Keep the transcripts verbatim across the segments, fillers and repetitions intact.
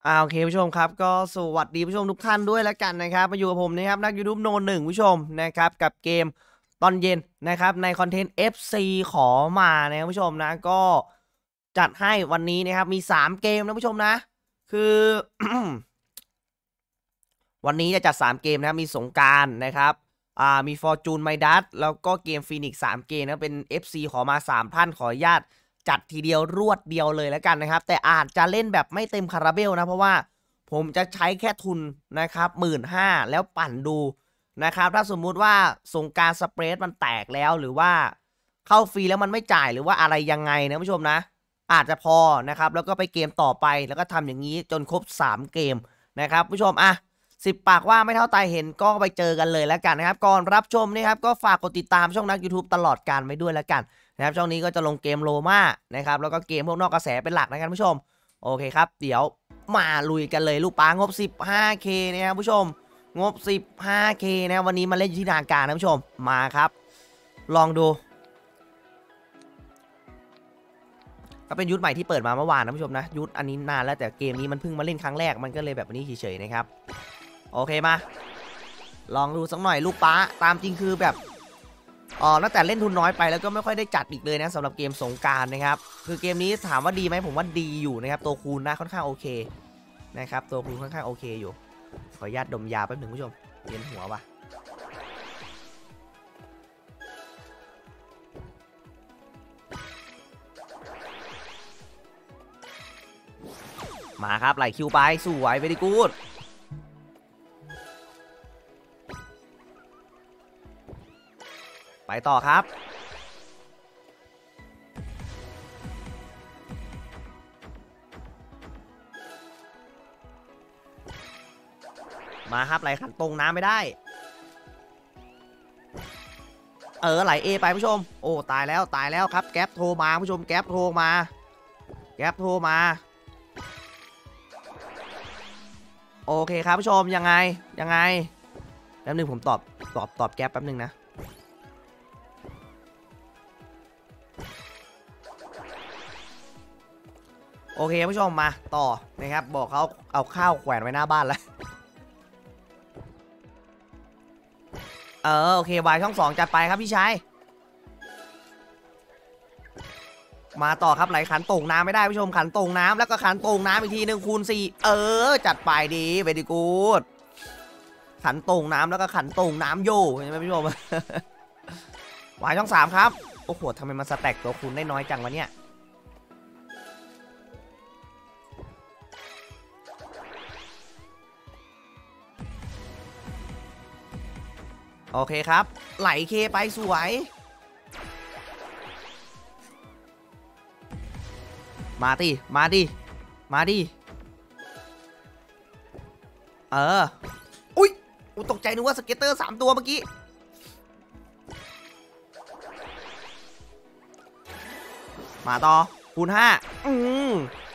อ่าโอเคผู้ชมครับก็สวัสดีผู้ชมทุกท่านด้วยแล้วกันนะครับมาอยู่กับผมนะครับนัก YouTube โนหนึ่งผู้ชมนะครับกับเกมตอนเย็นนะครับในคอนเทนต์ เอฟ ซี ขอมานะผู้ชมนะก็จัดให้วันนี้นะครับมีสามเกมนะผู้ชมนะคือ วันนี้จะจัดสามเกมนะมีสงกรานต์นะครับอ่ามีฟอร์จูนไมดัสแล้วก็เกมฟีนิกซ์สามเกมนะเป็น เอฟ ซี ขอมาสามท่านขออนุญาตจัดทีเดียวรวดเดียวเลยแล้วกันนะครับแต่อาจจะเล่นแบบไม่เต็มคาราเบลนะเพราะว่าผมจะใช้แค่ทุนนะครับหมื่นห้าแล้วปั่นดูนะครับถ้าสมมุติว่าสงกรานต์สเปรดมันแตกแล้วหรือว่าเข้าฟรีแล้วมันไม่จ่ายหรือว่าอะไรยังไงนะผู้ชมนะอาจจะพอนะครับแล้วก็ไปเกมต่อไปแล้วก็ทำอย่างนี้จนครบสามเกมนะครับผู้ชมอ่ะสิบปากว่าไม่เท่าตายเห็นก็ไปเจอกันเลยแล้วกันนะครับก่อนรับชมนี่ครับก็ฝากกดติดตามช่องนัก YouTube ตลอดการไว้ด้วยแล้วกันนะครับช่องนี้ก็จะลงเกมโลมานะครับแล้วก็เกมพวกนอกกระแสเป็นหลักนะครับผู้ชมโอเคครับเดี๋ยวมาลุยกันเลยลูกป้างบ สิบห้าเค นะครับผู้ชมงบ สิบห้าเค นะวันนี้มาเล่นอยู่ที่ทางการนะผู้ชมมาครับลองดูก็เป็นยุทธใหม่ที่เปิดมาเมื่อวานนะผู้ชมนะยุทธอันนี้นานแล้วแต่เกมนี้มันเพิ่งมาเล่นครั้งแรกมันก็เลยแบบนี้เฉยๆนะครับโอเคมาลองดูสักหน่อยลูกป้าตามจริงคือแบบอ๋อตั้งแต่เล่นทุนน้อยไปแล้วก็ไม่ค่อยได้จัดอีกเลยนะสำหรับเกมสงกรานต์นะครับคือเกมนี้ถามว่าดีไหมผมว่าดีอยู่นะครับตัวคูณนะค่อนข้างโอเคนะครับตัวคูณค่อนข้างโอเคอยู่ขออนุญาตดมยาแป๊บหนึ่งผู้ชมเวียนหัวว่ะมาครับไหลคิวไปสวยเวดีกูดไปต่อครับมาครับไหลขันตรงน้ำไม่ได้เออไหลเอไปผู้ชมโอ้ตายแล้วตายแล้วครับแก๊ปโทรมาผู้ชมแก๊ปโทรมาแก๊ปโทรมาโอเคครับผู้ชมยังไงยังไงแป๊บนึงผมตอบตอบตอบแก๊ปแป๊บนึงนะโอเคผู้ชมมาต่อนะครับบอกเขาเอาข้าวแขวนไว้หน้าบ้านแล้วเออโอเควายช่องสองจัดไปครับพี่ชายมาต่อครับไหลขันตรงน้ำไม่ได้ผู้ชมขันตรงน้ำแล้วก็ขันตรงน้ำอีกทีหนึ่งคูณสี่เออจัดไปดีเวดีกูดขันตรงน้ำแล้วก็ขันตรงน้ำโย่ใช่ไหมผู้ชมวายช่องสามครับโอ้โหทำไมมันสแต็กตัวคูณได้น้อยจังวะเนี่ยโอเคครับไหลเคไปสวยมาดิมาดิมาดิเอออุ้ยอุตกใจนึกว่าสเก็ตเตอร์สามตัวเมื่อกี้มาต่อคูณห้าอืม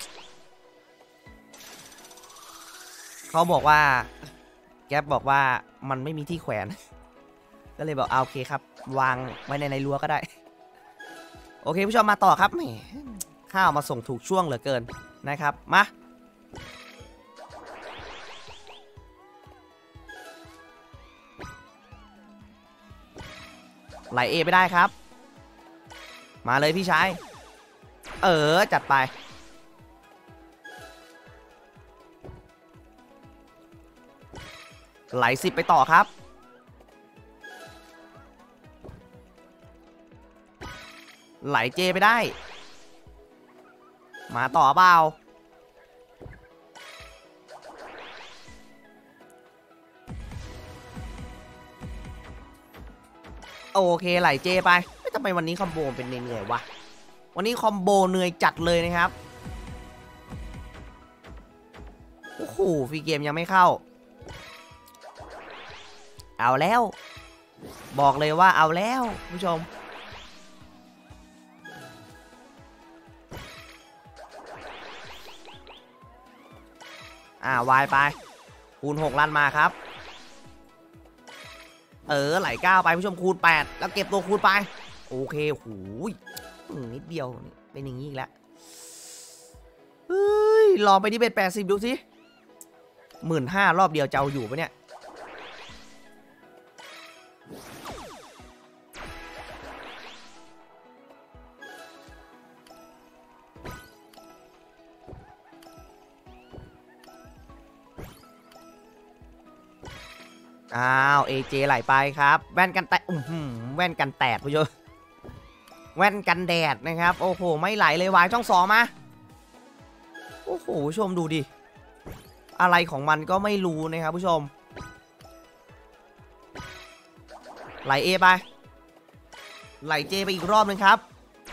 เขาบอกว่าแก๊ปบอกว่ามันไม่มีที่แขวนก็เลยบอกเอาโอเคครับวางไว้ในในรั้วก็ได้โอเคผู้ชมมาต่อครับแหมข้าวมาส่งถูกช่วงเหลือเกินนะครับมาไหลเอไปได้ครับมาเลยพี่ชายเออจัดไปไหลสิบไปต่อครับไหลเจไปได้มาต่อเปล่าโอเคไหลเจไปไม่ทำไมวันนี้คอมโบเป็นเหนื่อยๆวะวันนี้คอมโบเหนื่อยจัดเลยนะครับโอ้โหฟรีเกมยังไม่เข้าเอาแล้วบอกเลยว่าเอาแล้วผู้ชมอ่าวายไปคูณหกลั่นมาครับเออไหลเก้าไปผู้ชมคูณแปดแล้วเก็บตัวคูณไปโอเคหูยนิดเดียวเป็นอย่างนี้อีกแล้วเฮ้ยลองไปที่เบ็ดแปดสิบดูสิหมื่นห้ารอบเดียวจะเอาอยู่ปะเนี่ยอ้าวเอเจไหลไปครับแว่นกันแตะอืมแว่นกันแตดผู้ชมแว่นกันแดดนะครับโอ้โหไม่ไหลเลยวายช่องสองมาโอ้โหผู้ชมดูดิอะไรของมันก็ไม่รู้นะครับผู้ชมไหลเอไปไหลเจไปอีกรอบนึงครับ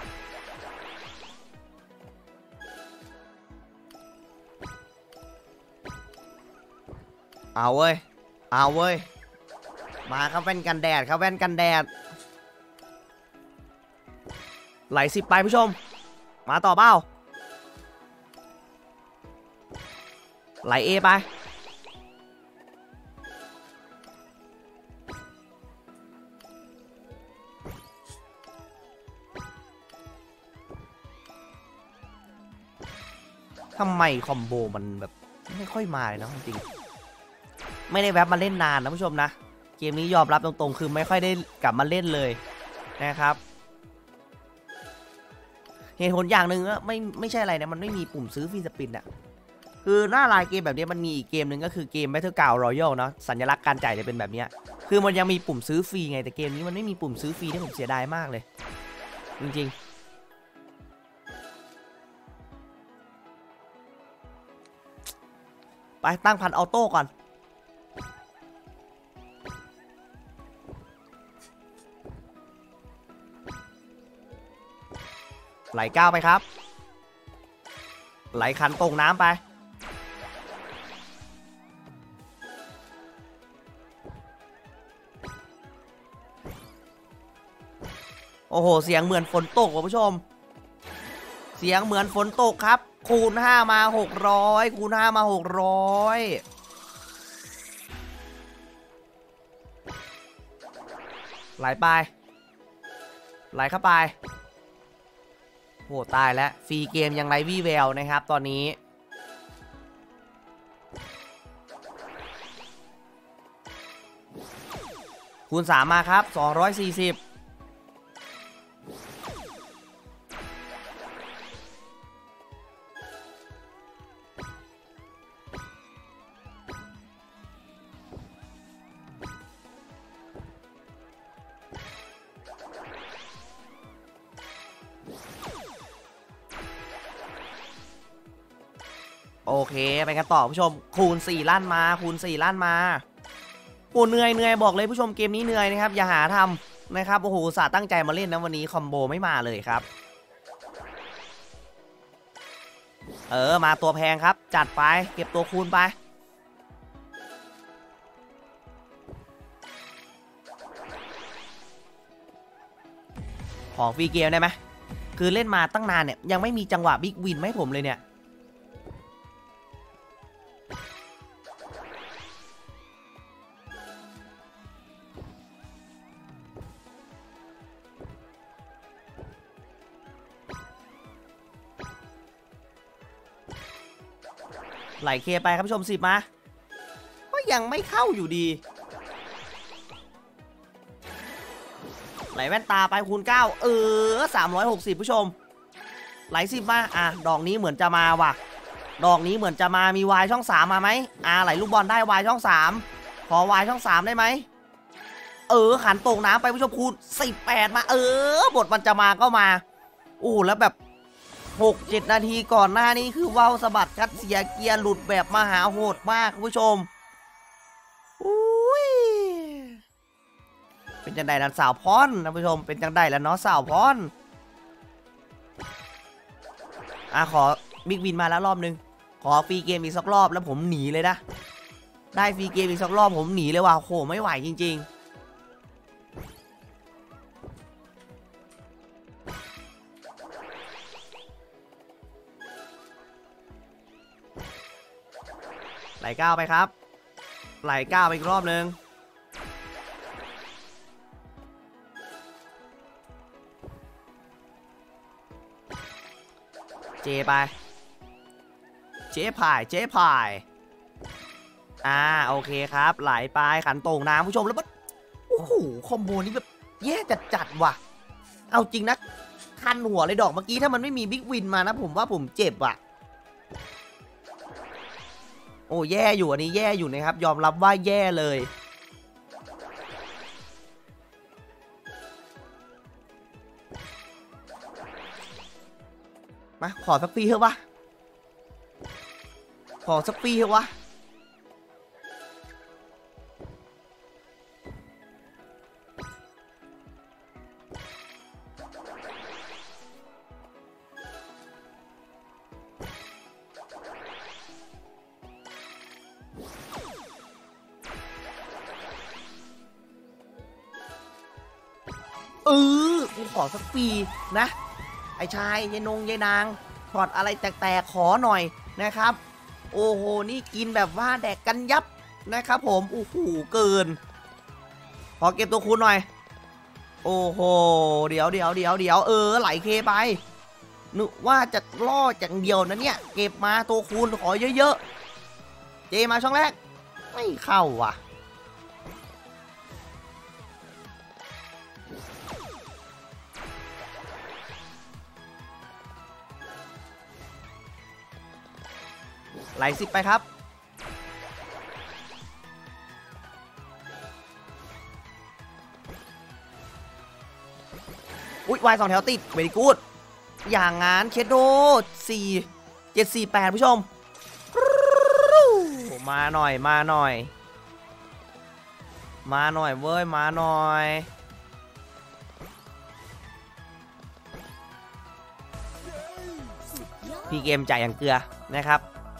เอาเว้ยเอาเว้ยมาครับแว่นกันแดดครับแว่นกันแดดไหลสิบไปผู้ชมมาต่อเป้าไหลเอไปทำไมคอมโบมันแบบไม่ค่อยมาเลยนะจริงไม่ได้แวบมาเล่นนานนะผู้ชมนะเกมนี้ยอมรับตรงๆคือไม่ค่อยได้กลับมาเล่นเลยนะครับเหตุผลอย่างหนึ่งก็ไม่ไม่ใช่อะไรนะมันไม่มีปุ่มซื้อฟรีสปินอะคือหน้าลายเกมแบบนี้มันมีอีกเกมหนึ่งก็คือเกม Battleground Royale เนาะสัญลักษณ์การจ่ายจะเป็นแบบนี้คือมันยังมีปุ่มซื้อฟรีไงแต่เกมนี้มันไม่มีปุ่มซื้อฟรีที่ผมเสียดายมากเลยจริงๆไปตั้งพันออโต้ก่อนไหลก้าวไปครับไหลขันตรงน้ำไปโอ้โหเสียงเหมือนฝนตกคุณผู้ชมเสียงเหมือนฝนตกครับคูณห้ามาหกร้อยคูณห้ามาหกร้อยไหลไปไหลเข้าไปโหตายแล้วฟรีเกมยังไรวี่แววนะครับตอนนี้คูณสามมาครับสองร้อยสี่สิบโอเคไปกันต่อผู้ชมคูณสี่ล้านมาคูณสี่ล้านมาโอ้เหนื่อยเหนื่อยบอกเลยผู้ชมเกมนี้เหนื่อยนะครับอย่าหาทำนะครับโอ้โหอุตส่าห์ตั้งใจมาเล่นนะวันนี้คอมโบไม่มาเลยครับเออมาตัวแพงครับจัดไปเก็บตัวคูณไปของฟรีเกมได้ไหมคือเล่นมาตั้งนานเนี่ยยังไม่มีจังหวะบิ๊กวินให้ผมเลยเนี่ยไหลเคไปครับผู้ชมสิบมาก็ยังไม่เข้าอยู่ดีไหลแว่นตาไปคูณเก้าเออสามร้อยหกสิบผู้ชมไหลสิบมาอ่ะดอกนี้เหมือนจะมาว่ะดอกนี้เหมือนจะมามีวายช่องสามมาไหมอ่ะไหลลูกบอลได้วายช่องสามขอวายช่องสามได้ไหมเออขันตกน้ำไปผู้ชมคูณสิบแปดมาเออบทมันจะมาก็มาอู้แล้วแบบหกเจ็ดนาทีก่อนหน้านี้คือว่าวสะบัดคัดเสียเกียร์หลุดแบบมหาโหดมากคุณผู้ชมอุ้ยเป็นจังไดแล้วสาวพรนะผู้ชมเป็นจังไดแล้วเนาะสาวพรอ่ะขอบิ๊กวินมาแล้วรอบนึงขอฟรีเกมอีกสักรอบแล้วผมหนีเลยนะได้ฟรีเกมอีกสักรอบผมหนีเลยว่ะโหไม่ไหวจริงๆไหลก้าวไปครับไหลก้าวไปอีกรอบนึงเจไปเจ๊พายเจ๊พายอ่าโอเคครับไหลไปขันโต่งน้ำผู้ชมแล้วมันโอ้โหคอมโบนี้แบบแย่จัดจัดว่ะเอาจริงนะคันหัวเลยดอกเมื่อกี้ถ้ามันไม่มีบิ๊กวินมานะผมว่าผมเจ็บอ่ะโอ้แย่อยู่อันนี้แย่อยู่นะครับยอมรับว่าแย่เลยมาขอสักปีเถอะวะขอสักปีเถอะวะเออกูขอสักปีนะไอ้ชายยายนงยายนางถอดอะไรแตกๆขอหน่อยนะครับโอ้โหนี่กินแบบว่าแดกกันยับนะครับผมโอ้โหเกินขอเก็บตัวคูณหน่อยโอ้โหเดี๋ยวเดี๋ยวเดี๋ยวเดี๋ยวเออไหลเคไปนึกว่าจะล่ออย่างเดียวนะเนี่ยเก็บมาตัวคูณขอเยอะๆเจมาช่องแรกไม่เข้าว่ะไหลสิบไปครับอุ๊ยวายสองแถวติดเวดีกูดอย่างงั้นเคโดสี่เจ็ดสี่แปดผู้ชมมาหน่อยมาหน่อยมาหน่อยเว้ยมาหน่อยพี่เกมจ่ายอย่างเกลือนะครับ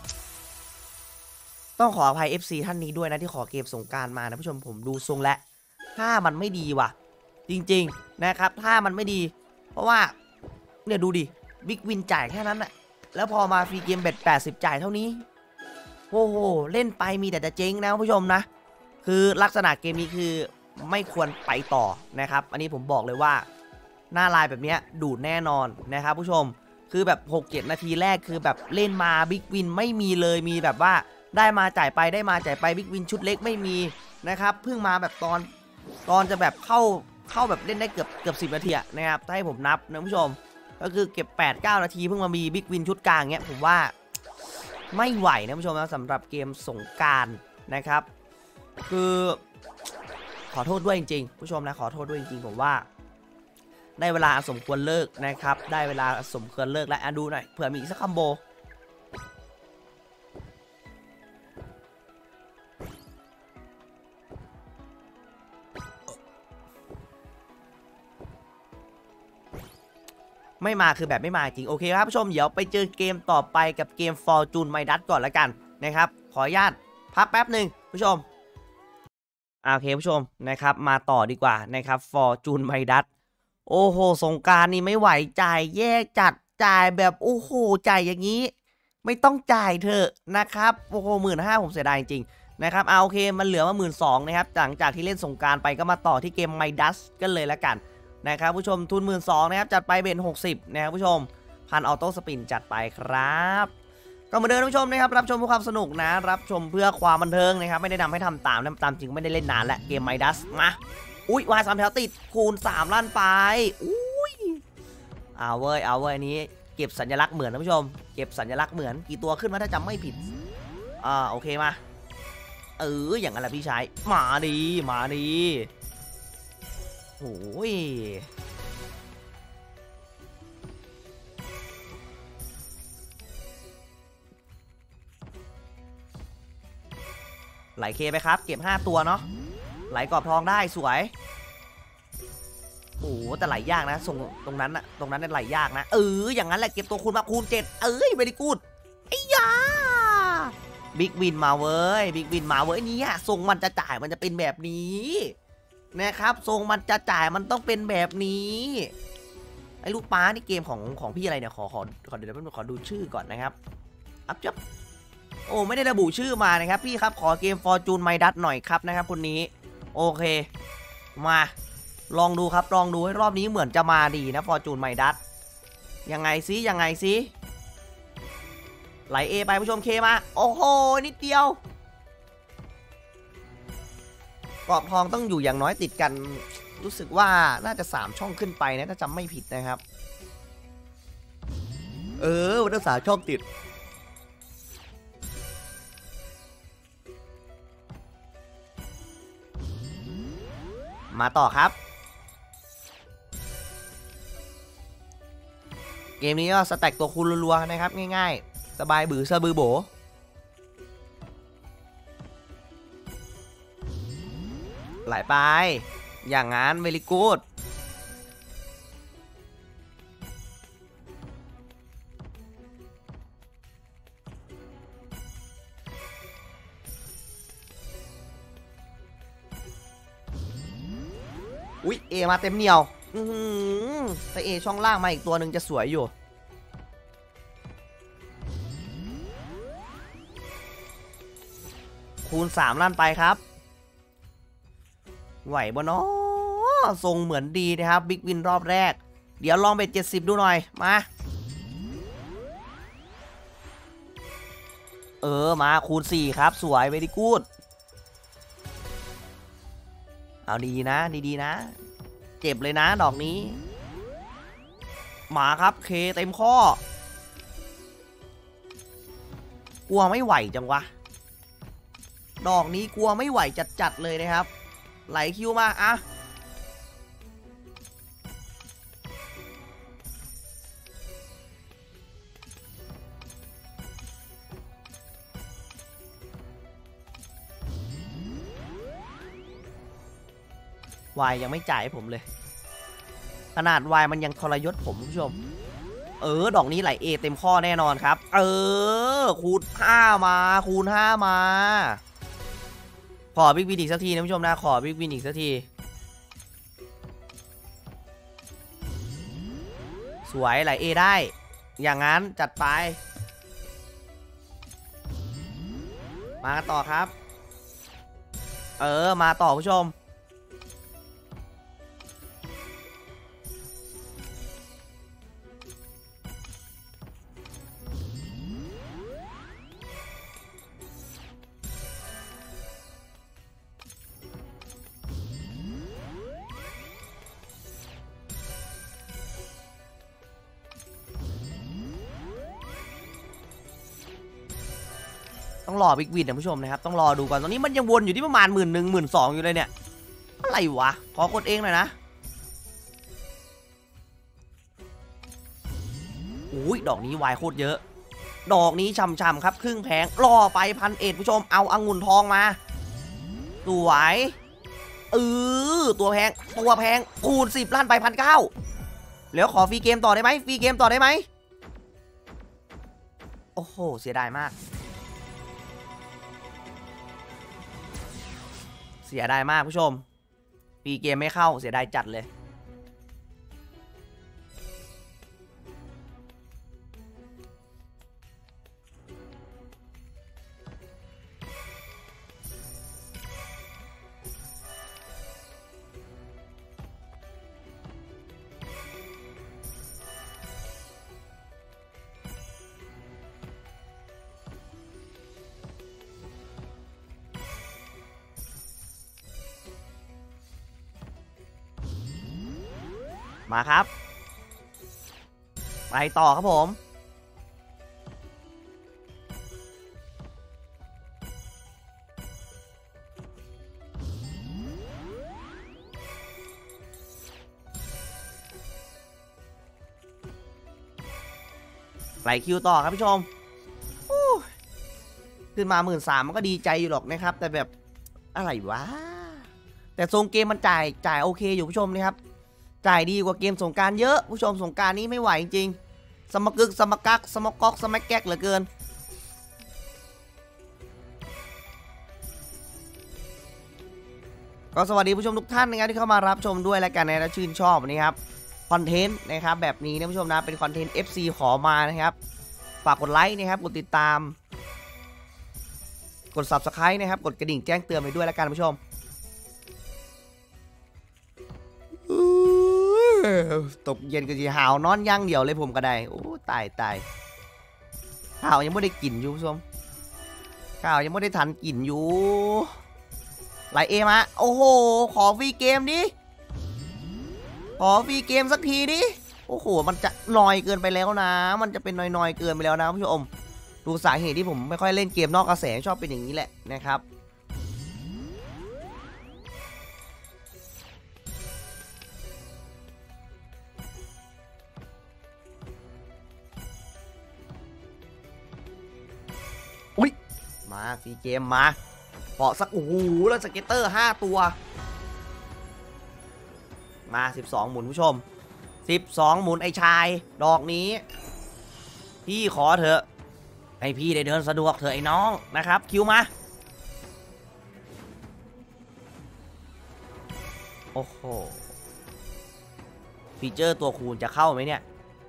ต้องขออภัย เอฟ ซี ท่านนี้ด้วยนะที่ขอเกมสงกรานต์มานะผู้ชมผมดูทรงและถ้ามันไม่ดีว่ะจริงๆนะครับถ้ามันไม่ดีเพราะว่าเนี่ยดูดิบิ๊กวินจ่ายแค่นั้นน่ะแล้วพอมาฟรีเกมเบ็ดแปดสิบจ่ายเท่านี้โอ้โหเล่นไปมีแต่จะเจ๊งนะผู้ชมนะคือลักษณะเกมนี้คือไม่ควรไปต่อนะครับอันนี้ผมบอกเลยว่าหน้าลายแบบนี้ดูดแน่นอนนะครับผู้ชมคือแบบ หกเจ็ด นาทีแรกคือแบบเล่นมาบิ๊กวินไม่มีเลยมีแบบว่าได้มาจ่ายไปได้มาจ่ายไปบิ๊กวินชุดเล็กไม่มีนะครับเพิ่งมาแบบตอนตอนจะแบบเข้าเข้าแบบเล่นได้เกือบเกือบสิบนาทีนะครับถ้าให้ผมนับนะผู้ชมก็คือเก็บ แปดเก้า นาทีเพิ่งมามีบิ๊กวินชุดกลางเงี้ยผมว่าไม่ไหวนะผู้ชมนะสำหรับเกมสงกรานต์นะครับคือขอโทษด้วยจริงๆผู้ชมนะขอโทษด้วยจริงๆผมว่าได้เวลาสมควรเลิกนะครับได้เวลาสมควรเลิกแล้วอ่ะดูหน่อยเผื่อมีอีกสักคัมโบไม่มาคือแบบไม่มาจริงโอเคครับผู้ชมเดี๋ยวไปเจอเกมต่อไปกับเกม Fortune Midas ก่อนละกันนะครับขออนุญาตพักแป๊บหนึ่งผู้ชมโอเคผู้ชมนะครับมาต่อดีกว่านะครับ Fortune Midas โอ้โหสงกรานต์นี่ไม่ไหวจ่ายแย่จัดจ่ายแบบโอ้โหจ่ายอย่างนี้ไม่ต้องจ่ายเถอะนะครับโอ้โหหมื่นห้าผมเสียดายจริงนะครับเอาโอเคมันเหลือมาหมื่นสองนะครับหลังจากที่เล่นสงกรานต์ไปก็มาต่อที่เกม Midas กันเลยละกันนะครับผู้ชมทุน หนึ่งหมื่นสองพัน นะครับจัดไปเบนหกสิบนะครับผู้ชมพันออโต้สปินจัดไปครับก็มาเดินผู้ชมนะครับรับชมเพื่อความสนุกนะรับชมเพื่อความบันเทิงนะครับไม่ได้นำให้ทำตามนะตามจริงไม่ได้เล่นนานแล้วเกม Midas มาอุ้ยวายสามแถวติดคูณสามลั่นไปอุ้ยเอาเว้ยเอาเว้ยนี้เก็บสัญลักษณ์เหมือนนะผู้ชมเก็บสัญลักษณ์เหมือนกี่ตัวขึ้นมาถ้าจำไม่ผิดอ่าโอเคมาเอออย่างนั้นแหละพี่ชายมาดีมาดีโอ้ยไหลเคไปครับเก็บห้าตัวเนาะไหลกรอบทองได้สวยโอ้แต่ไหลยากนะส่งตรงนั้นอะตรงนั้นไหลยากนะเอออย่างนั้นแหละเก็บตัวคูณมาคูณเจ็ดเอ้ยเวดีกูดไอ้ยาบิ๊กวินมาเว้ยบิ๊กวินมาเว้ยนี่อะทรงมันจะจ่ายมันจะเป็นแบบนี้นะครับทรงมันจะจ่ายมันต้องเป็นแบบนี้ไอ้ลูกป้านี่เกมของของพี่อะไรเนี่ยขอขอขอเดี๋ยวขอดูชื่อก่อนนะครับอัพจับโอ้ไม่ได้ระบุชื่อมานะครับพี่ครับขอเกม Fortune Midas หน่อยครับนะครับคนนี้โอเคมาลองดูครับลองดูให้รอบนี้เหมือนจะมาดีนะ Fortune Midas ยังไงซิยังไงซิไหล A ไปผู้ชมเคมาโอ้โหนิดเดียวกรอบทองต้องอยู่อย่างน้อยติดกันรู้สึกว่าน่าจะสามช่องขึ้นไปนะถ้าจำไม่ผิดนะครับเออวันนั้นสามช่องติดมาต่อครับเกมนี้ก็สแต็กตัวคูณรัวๆนะครับง่ายๆสบายบือสะบือโบไหลไปอย่างงั้นเวลิกูดอุ๊ยเอมาเต็มเหนียวอือหือแต่เอช่องล่างมาอีกตัวหนึ่งจะสวยอยู่คูณสามลั่นไปครับไหวบ่เนาะทรงเหมือนดีนะครับบิ๊กวินรอบแรกเดี๋ยวลองเบ็ดเจ็ดสิบดูหน่อยมาเออมาคูณสี่ครับสวยเวดีกูดเอาดีนะดีๆนะเจ็บเลยนะดอกนี้มาครับเคเต็มข้อกลัวไม่ไหวจังวะดอกนี้กลัวไม่ไหวจัดๆเลยนะครับไหลคิวมาอะวายยังไม่จ่ายให้ผมเลยขนาดวายมันยังทรยศผมคุณผู้ชมเออดอกนี้ไหลเอเต็มข้อแน่นอนครับเออคูณห้ามาคูณห้ามาขอบิ๊กวินอีกสักทีนะผู้ชมนะขอบิ๊กวินอีกสักทีสวยไหลเอได้อย่างนั้นจัดไปมาต่อครับเออมาต่อผู้ชมต้องรอบิ๊กวินนะผู้ชมนะครับต้องรอดูก่อนตอนนี้มันยังวนอยู่ที่ประมาณหมื่นหนึ่งหมื่นสองอยู่เลยเนี่ยอะไรวะขอกดเองหน่อยนะอุ้ยดอกนี้วายโคตรเยอะดอกนี้ช่ำๆครับครึ่งแพงรอไปพันเอ็ดผู้ชมเอาองุ่นทองมาสวยเออตัวแพงตัวแพงคูณสิบล้านไปพันเก้าแล้วขอฟรีเกมต่อได้ไหมฟรีเกมต่อได้ไหมโอ้โหเสียดายมากเสียดายมากผู้ชมฟรีเกมไม่เข้าเสียดายจัดเลยมาครับไปต่อครับผมไหลคิวต่อครับผู้ชมขึ้นมาหมื่นสามมันก็ดีใจอยู่หรอกนะครับแต่แบบอะไรวะแต่ทรงเกมมันจ่ายจ่ายโอเคอยู่ผู้ชมนะครับจ่ายดีกว่าเกมสงการเยอะผู้ชมสงการนี้ไม่ไหวจริงสมกึกสมกักสมก๊อกสมักแก๊กเหลือเกินก็สวัสดีผู้ชมทุกท่านนะครับที่เข้ามารับชมด้วยและกันนะชื่นชอบนี่ครับคอนเทนต์นะครับแบบนี้นะผู้ชมนะเป็นคอนเทนต์ เอฟ ซี ขอมานะครับฝากกดไลค์นะครับกดติดตามกด ซับสไครบ์ นะครับกดกระดิ่งแจ้งเตือนไปด้วยแล้วกันผู้ชมตกเย็นก็จะหาวนอนย่างเดียวเลยผมก็ได้โอ้ตายตายข้าวยังไม่ได้กินอยู่ผู้ชมข้าวยังไม่ได้ทันกินอยู่ไหลเอมาโอ้โหขอฟรีเกมดิขอฟรีเกมสักทีดิโอ้โหมันจะนอยเกินไปแล้วนะมันจะเป็นนอยๆเกินไปแล้วนะผู้ชมดูสาเหตุที่ผมไม่ค่อยเล่นเกมนอกกระแสชอบเป็นอย่างนี้แหละนะครับอุ้ยมาฟรีเกมมาเปาะสักโอ้โหแล้วสเก็ตเตอร์ห้าตัวมาสิบสองหมุนผู้ชมสิบสองหมุนไอชายดอกนี้พี่ขอเถอะให้พี่ได้เดินสะดวกเถอะไอ้น้องนะครับคิวมาโอ้โหฟีเจอร์ตัวคูณจะเข้าไหมเนี่ย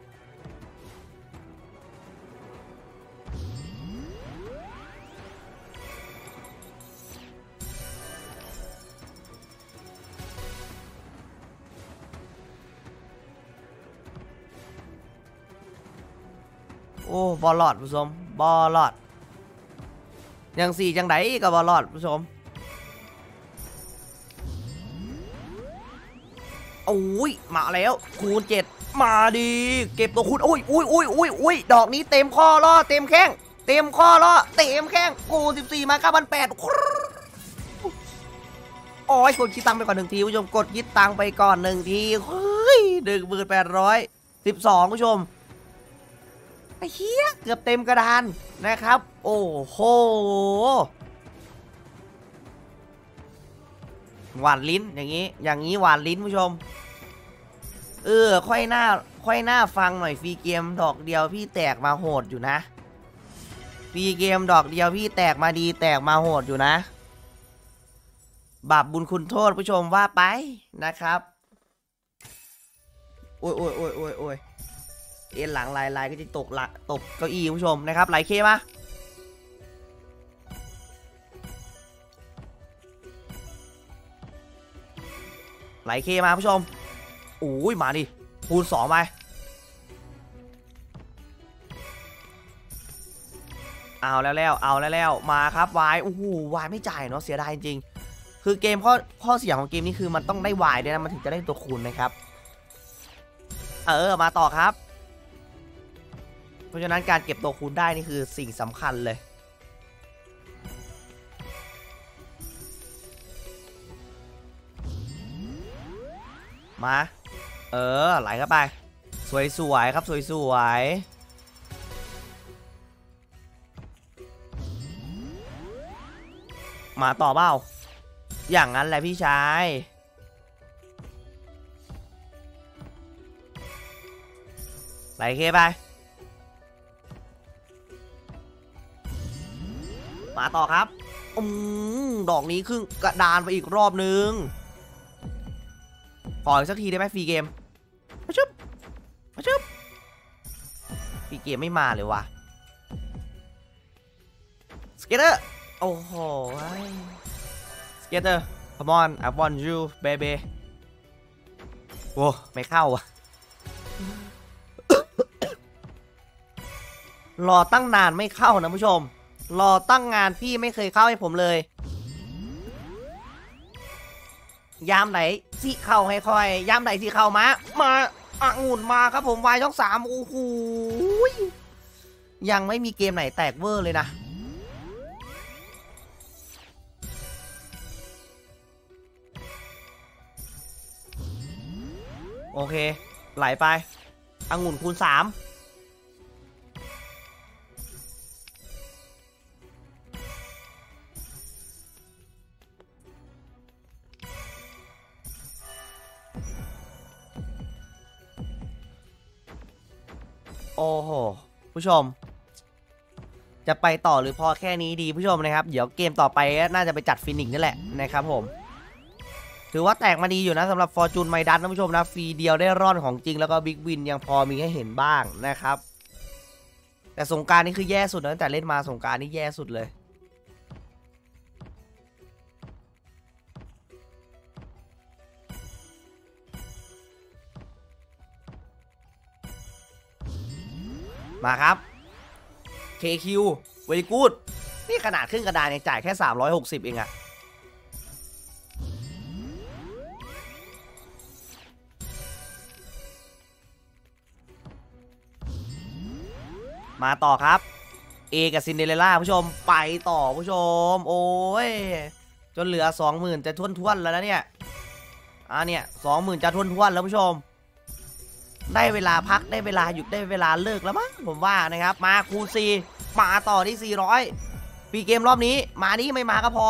โอ้บอลลอดผู้ชมบอลลอดยังสี่จังไดกับบอลลอดผู้ชมโอ้ยมาแล้วคูณเจ็ดมาดีเก็บตัวคูณอุ้ยอุ้ยอุ้ยอุ้ยอุ้ยดอกนี้เต็มข้อล่อเต็มแข้งเต็มข้อล่อเต็มแข้งกูสิบสี่มาเก้าพันแปดโอ้ยกดคิดตังไปก่อนหนึ่งทีผู้ชมกดคิดตังไปก่อนหนึ่งทีเฮ้ยหนึ่งหมื่นแปดร้อยสิบสองผู้ชมไอ้เหี้ยเกือบเต็มกระดานนะครับโอ้โหหวานลิ้นอย่างนี้อย่างนี้หวานลิ้นผู้ชมเออค่อยหน้าค่อยหน้าฟังหน่อยฟรีเกมดอกเดียวพี่แตกมาโหดอยู่นะฟรีเกมดอกเดียวพี่แตกมาดีแตกมาโหดอยู่นะบาปบุญคุณโทษผู้ชมว่าไปนะครับโอ้ยโอ้ยโอ้ยโอ้ยโอ้ยเอ็นหลังลายลายก็จะตกละตกเก้าอี้ผู้ชมนะครับไหลเคมาไหลเคมาผู้ชมโอ้ยมาดิคูณสองไปเอาแล้วแล้วเอาแล้วแล้วมาครับวายโอ้โหวายไม่จ่ายเนาะเสียดายจริงคือเกมข้อข้อเสียของเกมนี้คือมันต้องได้วายด้วยนะมันถึงจะได้ตัวคูณนะครับเออมาต่อครับเพราะฉะนั้นการเก็บตัวคูณได้นี่คือสิ่งสำคัญเลยมาเออไหลเข้าไปสวยๆครับสวยๆมาต่อเปล่าอย่างนั้นแหละพี่ชายไหลเคไปมาต่อครับอืมดอกนี้ครึ่งกระดานไปอีกรอบนึงขออีกสักทีได้ไหมฟรีเกมมาชุบมาชุบฟรีเกมไม่มาเลยวะสเก็ตเตอร์โอ้โหสเก็ตเตอร์ come on I want you baby โว้ไม่เข้าอ่ะ รอตั้งนานไม่เข้านะผู้ชมรอตั้งงานพี่ไม่เคยเข้าให้ผมเลยยามไหนที่เข้าให้ค่อยยามไหนที่เข้ามามาองุ่นมาครับผมวายช่องสามโอ้โหยังไม่มีเกมไหนแตกเวอร์เลยนะโอเคไหลไปองุ่นคูณสามโอ้โหผู้ชมจะไปต่อหรือพอแค่นี้ดีผู้ชมนะครับเดี๋ยวเกมต่อไปน่าจะไปจัดฟินิกส์นี่แหละนะครับผมถือว่าแตกมาดีอยู่นะสำหรับฟอร์จูนไมดัสนะผู้ชมนะฟรีเดียวได้ร่อนของจริงแล้วก็บิ๊กวินยังพอมีให้เห็นบ้างนะครับแต่สงกรานต์นี่คือแย่สุดนะตั้งแต่เล่นมาสงกรานต์นี่แย่สุดเลยมาครับ เค คิว very good นี่ขนาดขึ้นกระดานยังจ่ายแค่สามร้อยหกสิบเองอะมาต่อครับเอกับซินเดอเรลล่าผู้ชมไปต่อผู้ชมโอ้ยจนเหลือ สองหมื่น จะท้วนๆแล้วนะเนี่ยอ่ะเนี่ย สองหมื่น จะท้วนๆแล้วผู้ชมได้เวลาพักได้เวลาหยุดได้เวลาเลิกแล้วมั้งผมว่านะครับมาคูณสี่มาต่อที่สี่ร้อยปีเกมรอบนี้มานี้ไม่มาก็พอ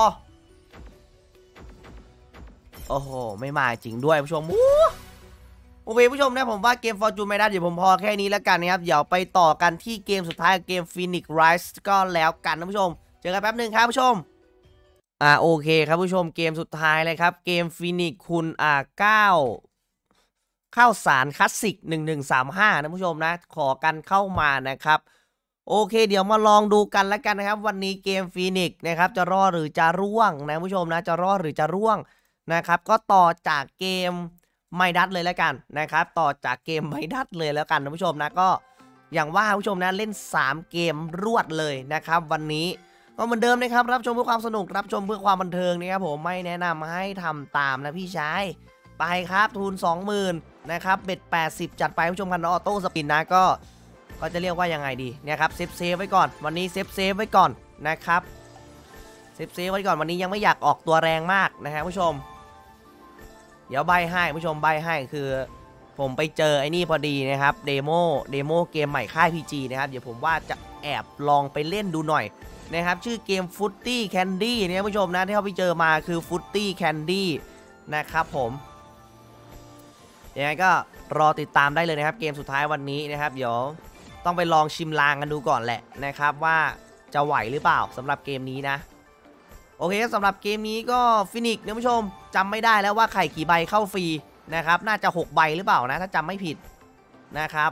โอ้โหไม่มาจริงด้วยผู้ชมโอเคผู้ชมนะผมว่าเกม Fortune ไม่ได้เดี๋ยวผมพอแค่นี้แล้วกันนะครับเดี๋ยวไปต่อกันที่เกมสุดท้ายเกม Phoenix Rise ก็แล้วกันนะผู้ชมเจอกันแป๊บหนึ่งครับผู้ชมอ่าโอเคครับผู้ชมเกมสุดท้ายเลยครับเกม Phoenix คุณอ่าเก้าข้าวสารคลาสสิกหนึ่งหนึ่งสามห้านะผู้ชมนะขอกันเข้ามานะครับโอเคเดี๋ยวมาลองดูกันแล้วกันนะครับวันนี้เกม Phoenix นะครับจะรอดหรือจะร่วงนะผู้ชมนะจะรอดหรือจะร่วงนะครับก็ต่อจากเกมไมดัสเลยแล้วกันนะครับต่อจากเกมไมดัสเลยแล้วกันนะผู้ชมนะก็อย่างว่าผู้ชมนะเล่นสามเกมรวดเลยนะครับวันนี้ก็เหมือนเดิมนะครับรับชมเพื่อความสนุกรับชมเพื่อความบันเทิงนะครับผมไม่แนะนำให้ทำตามนะพี่ชายไปครับทุน สองหมื่น นะครับเบ็ดแปดสิบจัดไปผู้ชมกันออโต้สปินนะก็ก็จะเรียกว่ายังไงดีเนี่ยครับเซฟเซฟไว้ก่อนวันนี้เซฟเซฟไว้ก่อนนะครับเซฟเซฟไว้ก่อนวันนี้ยังไม่อยากออกตัวแรงมากนะฮะผู้ชมเดี๋ยวใบให้ผู้ชมใบให้คือผมไปเจอไอ้นี่พอดีนะครับเดโมเดโมเกมใหม่ค่าย พี จี นะครับเดี๋ยวผมว่าจะแอบลองไปเล่นดูหน่อยนะครับชื่อเกม Footy Candy เนี่ยผู้ชมนะที่เขาไปเจอมาคือ Footy Candy นะครับผมยังไงก็รอติดตามได้เลยนะครับเกมสุดท้ายวันนี้นะครับเดี๋ยวต้องไปลองชิมลางกันดูก่อนแหละนะครับว่าจะไหวหรือเปล่าสำหรับเกมนี้นะโอเคสำหรับเกมนี้ก็ฟินิกซ์นะผู้ชมจำไม่ได้แล้วว่าไข่กี่ใบเข้าฟรีนะครับน่าจะหกใบหรือเปล่านะถ้าจำไม่ผิดนะครับ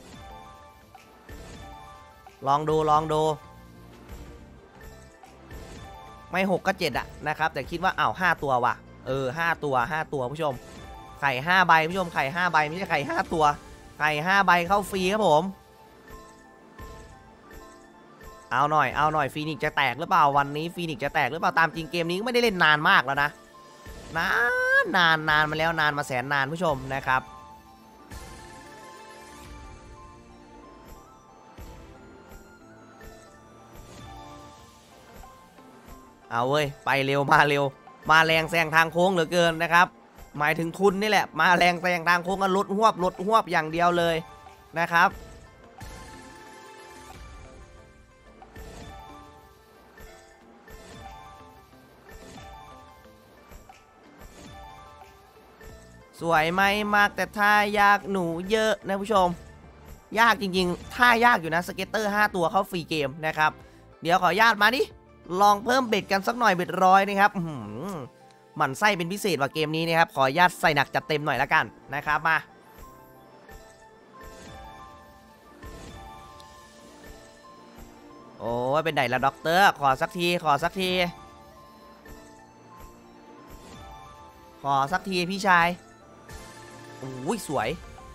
ลองดูลองดูไม่หกก็เจ็ดอะนะครับแต่คิดว่าอ้าวห้าตัวว่ะเออห้าตัวห้าตัวผู้ชมไข่ห้าใบผู้ชมไข่ห้าใบไม่ใช่ไข่ห้าตัวไข่ห้าใบเข้าฟรีครับผมเอาหน่อยเอาหน่อยฟีนิกซ์จะแตกหรือเปล่าวันนี้ฟีนิกซ์จะแตกหรือเปล่าตามจริงเกมนี้ก็ไม่ได้เล่นนานมากแล้วนะนานนานนานมาแล้วนานมาแสนนานผู้ชมนะครับเอาเว้ยไปเร็วมาเร็วมาแรงแซงทางโค้งเหลือเกินนะครับหมายถึงทุนนี่แหละมาแรงแซงทางโค้งก็ลดหวบลดหวบอย่างเดียวเลยนะครับสวยไหมมากแต่ท่ายากหนูเยอะนะผู้ชมยากจริงๆท่ายากอยู่นะสเก็ตเตอร์ห้าตัวเข้าฟรีเกมนะครับเดี๋ยวขออนุญาตมาดิลองเพิ่มเบ็ดกันสักหน่อยเบ็ดร้อยนะครับหมั่นไส้เป็นพิเศษว่าเกมนี้นะครับขออนุญาตใส่หนักจัดเต็มหน่อยละกันนะครับมาโอ้ยเป็นไดละด็อกเตอร์ขอสักทีขอสักทีขอสักทีพี่ชายโอ้ยสวย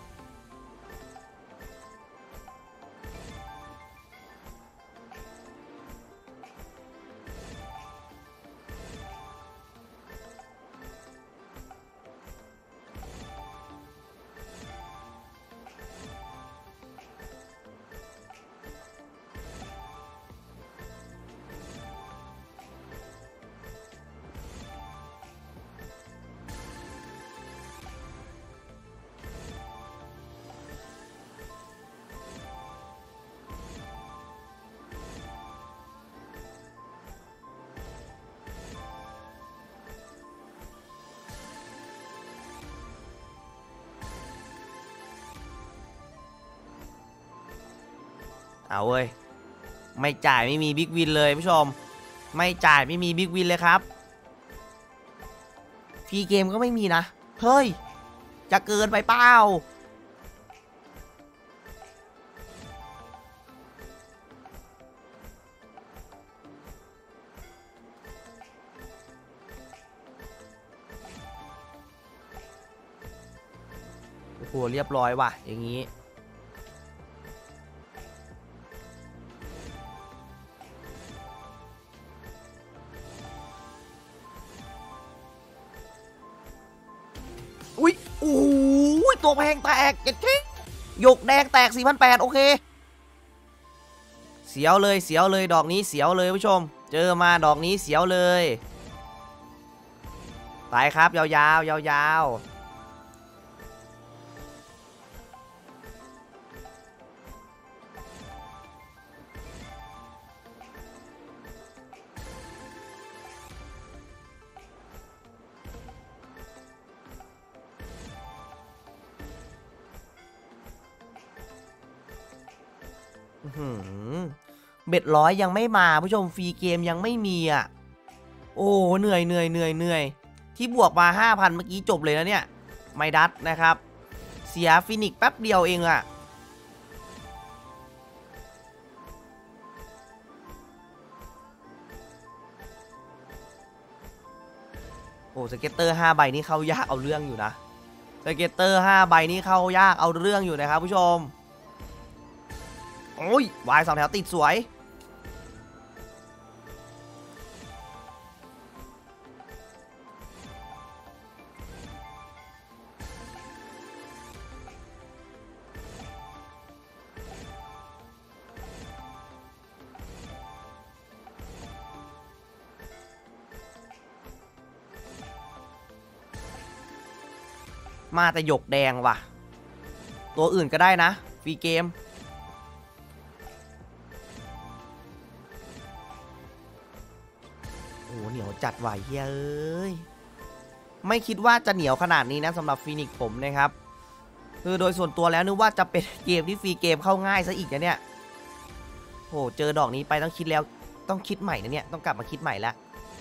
เอาเว้ยไม่จ่ายไม่มีบิ๊กวินเลยผู้ชมไม่จ่ายไม่มีบิ๊กวินเลยครับฟรีเกมก็ไม่มีนะเฮ้ยจะเกินไปเปล่าโอ้โหเรียบร้อยว่ะอย่างนี้อุ้ยโอ้ยตัวแพงแตกเจ็ดเค้กหยกแดงแตก สี่พันแปดร้อย โอเคเสียวเลยเสียวเลยดอกนี้เสียวเลยผู้ชมเจอมาดอกนี้เสียวเลยไปครับยาวๆยาวๆเบ็ดร้อยยังไม่มาผู้ชมฟรีเกมยังไม่มีอ่ะโอ้เหนื่อยเหนื่อยเหนื่อยเหนื่อยที่บวกมา ห้าพัน เมื่อกี้จบเลยนะเนี่ยไมดัสนะครับเสียฟินิกแป๊บเดียวเองอ่ะโอ้สเก็ตเตอร์ห้าใบนี้เข้ายากเอาเรื่องอยู่นะสเก็ตเตอร์ห้าใบนี้เข้ายากเอาเรื่องอยู่นะครับผู้ชมโอ้ยวายสองแถวติดสวยมาแต่หยกแดงว่ะตัวอื่นก็ได้นะฟรีเกมโอ้เหนียวจัดว่ะเฮ้ยไม่คิดว่าจะเหนียวขนาดนี้นะสำหรับฟีนิกซ์ผมนะครับคือโดยส่วนตัวแล้วนึกว่าจะเป็นเกมที่ฟรีเกมเข้าง่ายซะอีกนะเนี่ยโอ้เจอดอกนี้ไปต้องคิดแล้วต้องคิดใหม่นะเนี่ยต้องกลับมาคิดใหม่แล้ว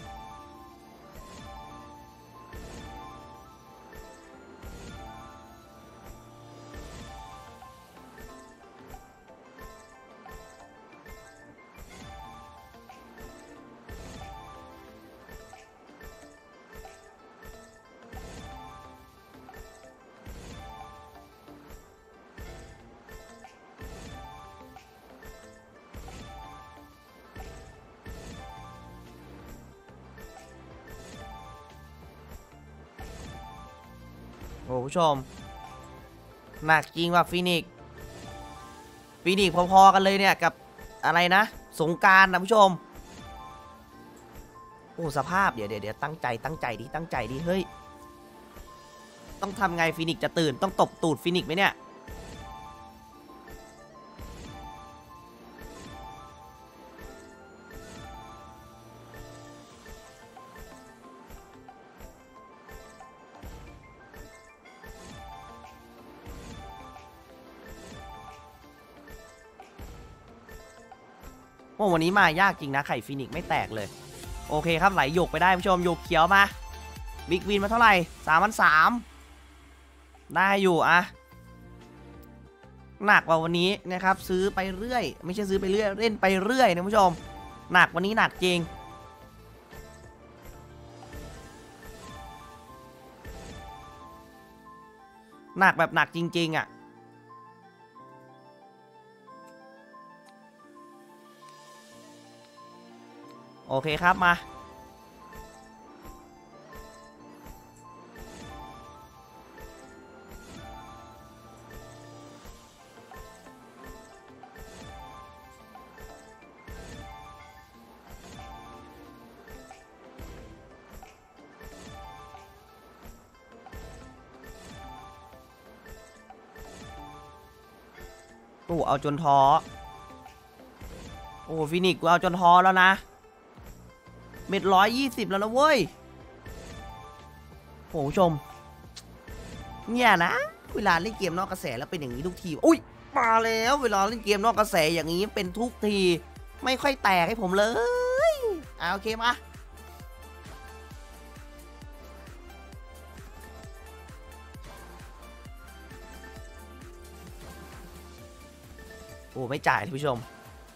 โอ้ผู้ชมหนักจริงว่ะฟีนิกซ์ฟีนิกซ์พอๆกันเลยเนี่ยกับอะไรนะสงกรานต์นะผู้ชมโอ้สภาพเดี๋ยวเดี๋ยวตั้งใจตั้งใจดิตั้งใจดิเฮ้ยต้องทำไงฟีนิกซ์จะตื่นต้องตบตูดฟีนิกซ์ไหมเนี่ยโอ้วันนี้มายากจริงนะไข่ฟีนิกซ์ไม่แตกเลยโอเคครับไหลหยกไปได้ผู้ชมหยกเขียวมาบิ๊กวินมาเท่าไหร่สามพันสามได้อยู่อะหนักกว่าวันนี้นะครับซื้อไปเรื่อยไม่ใช่ซื้อไปเรื่อยเล่นไปเรื่อยนะผู้ชมหนักวันนี้หนักจริงหนักแบบหนักจริงๆอ่ะโอเคครับมาโอ้เอาจนท้อโอ้ฟินิกซ์กูเอาจนท้อแล้วนะเม็ดร้อยยี่สิบแล้วนะเว้ยโหชมเนี่ยนะเวลาเล่นเกมนอกกระแสแล้วเป็นอย่างนี้ทุกทีอุ้ยมาแล้วเวลาเล่นเกมนอกกระแสอย่างนี้เป็นทุกทีไม่ค่อยแตกให้ผมเลยอ่าโอเคมาโอ้ไม่จ่ายท่านผู้ชม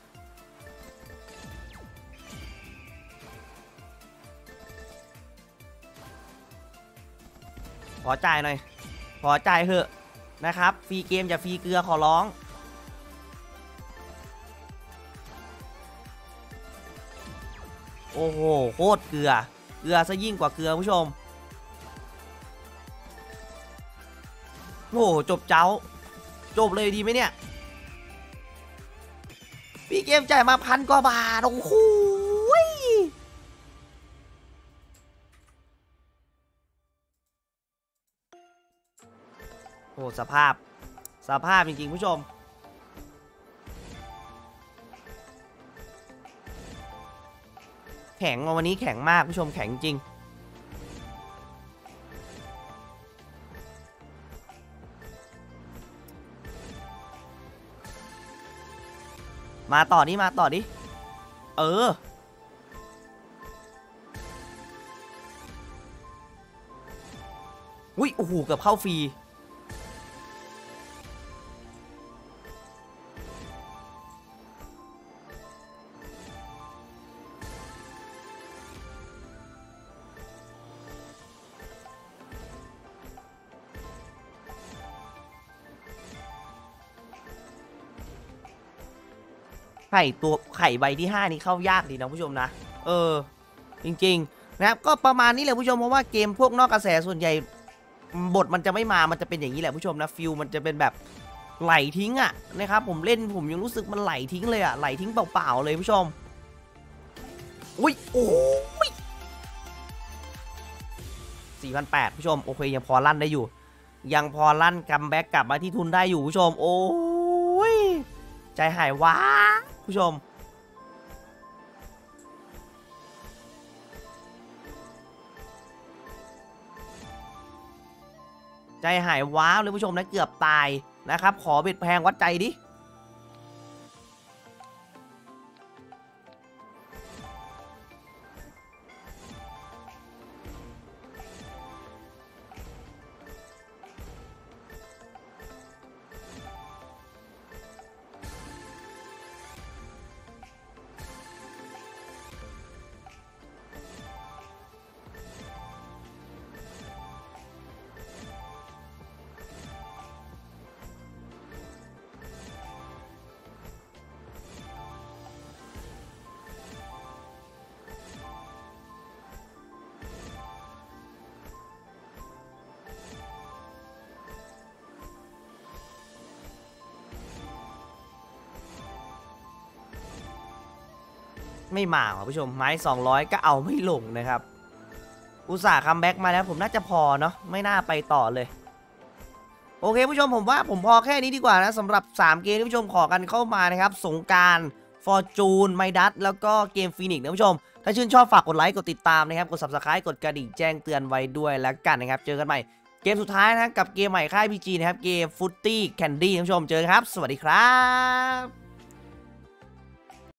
ขอจ่ายหน่อยขอจ่ายเถอะนะครับฟรีเกมอย่าฟรีเกลือขอร้องโอ้โหโคตรเกลือเกลือซะยิ่งกว่าเกลือผู้ชมโอ้โหจบเจ้าจบเลยดีไหมเนี่ยพี่เกมจ่ายมาพันกว่าบาทโอ้โหโอ้สภาพสภาพจริงๆผู้ชมแข็งวันนี้แข็งมากผู้ชมแข็งจริงมาต่อดิมาต่อดิเอออุ้ยโอ้โหเกือบเข้าฟรีไข่ตัวไข่ใบที่ห้านี้เข้ายากดีนะผู้ชมนะเออจริงๆนะครับก็ประมาณนี้แหละผู้ชมเพราะว่าเกมพวกนอกกระแสส่วนใหญ่บทมันจะไม่มามันจะเป็นอย่างนี้แหละผู้ชมนะฟิลมันจะเป็นแบบไหลทิ้งอ่ะนะครับผมเล่นผมยังรู้สึกมันไหลทิ้งเลยอ่ะไหลทิ้งเปล่าๆเลยผู้ชมอุ้ยโอ้ยสี่พันแปดผู้ชมโอเคยังพอลั่นได้อยู่ยังพอลั่นคัมแบ็กกลับมาที่ทุนได้อยู่ผู้ชมโอ้ยใจหายว้าผู้ชมใจหายว้าวเลยผู้ชมนะเกือบตายนะครับขอเบ็ดแพงวัดใจดิไม่มาครับผู้ชมไม้สองร้อยก็เอาไม่ลงนะครับอุตส่าห์คัมแบ็กมาแล้วผมน่าจะพอเนาะไม่น่าไปต่อเลยโอเคผู้ชมผมว่าผมพอแค่นี้ดีกว่านะสำหรับสามเกมที่ผู้ชมขอกันเข้ามานะครับสงกรานต์ฟอร์จูนไมดัสแล้วก็เกมฟีนิกซ์นะผู้ชมถ้าชื่นชอบฝากกดไลค์กดติดตามนะครับกด ซับสไครบ์ กดกระดิ่งแจ้งเตือนไว้ด้วยแล้วกันนะครับเจอกันใหม่เกมสุดท้ายนะกับเกมใหม่ค่าย พี จี นะครับเกมฟุตตี้แคนดี้ท่านผู้ชมเจอกันครับสวัสดีครับ